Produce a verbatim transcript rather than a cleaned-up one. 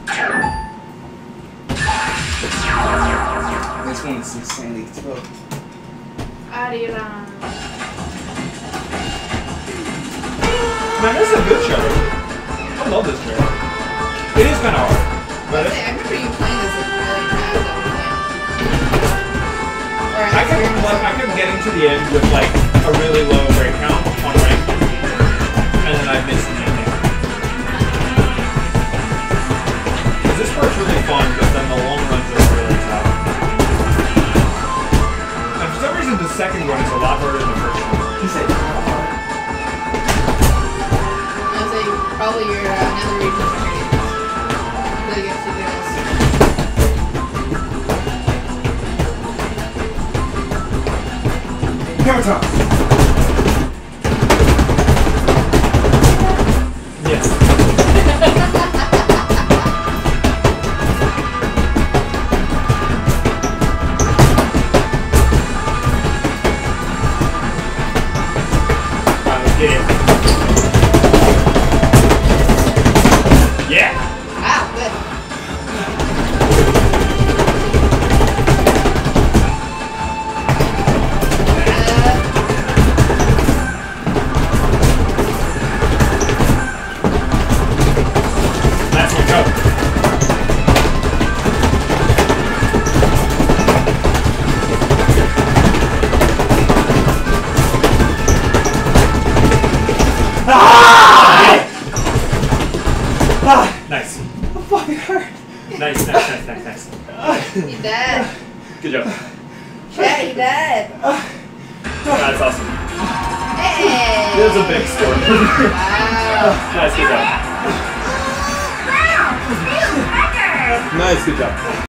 This one is insanely tough. Arirang. Man, this is a good show. I love this show. It is kind of hard. But I, I remember you playing this like really fast at one point. I kept, like, I kept getting to the end with like a really low break count on rank, and then I missed the ending. Because this part's really fun, but then the long runs are really tough. And for some reason, the second one is a lot harder than the first one. He said, I'd say probably your uh, another region really gets you girls. hammer time. Yes. Alright, get it. Yeah. Wow, good. Last one, go. Ah! Ah! Nice. I'm fucking hurt. Nice, nice, nice, nice, nice. You dead. Good job. Yeah, you dead. That's awesome. Hey. That was a big score. Wow. Nice, good job. Nice, good job.